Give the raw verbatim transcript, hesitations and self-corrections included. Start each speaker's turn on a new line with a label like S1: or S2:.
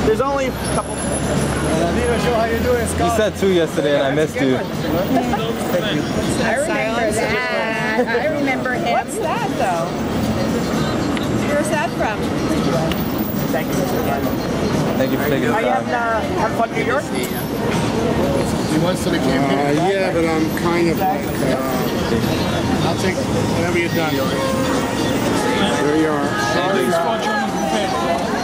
S1: There's only a couple.
S2: How you doing, Scott?
S3: You said two yesterday and I missed you.
S4: I remember that. I remember him. What's that though? Where's that from?
S1: Thank you.
S3: Thank you for taking the
S1: Are you
S3: time.
S1: having, uh, have fun in New York?
S2: You want to the campaign? Uh, yeah, but I'm kind of like, uh, I'll take whenever you're done. There you are.